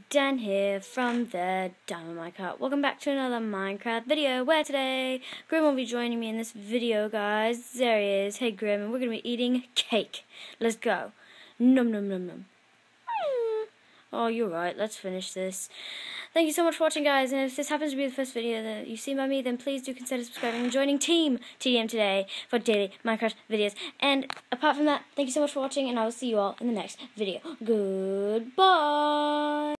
Dan here from the Diamond Minecraft. Welcome back to another Minecraft video, where today Grim will be joining me in this video, guys. There he is. Hey Grim, and we're going to be eating cake. Let's go. Num num num num. Oh, you're right. Let's finish this. Thank you so much for watching, guys, and if this happens to be the first video that you've seen by me, then please do consider subscribing and joining Team TDM today for daily Minecraft videos. And apart from that, thank you so much for watching, and I will see you all in the next video. Goodbye!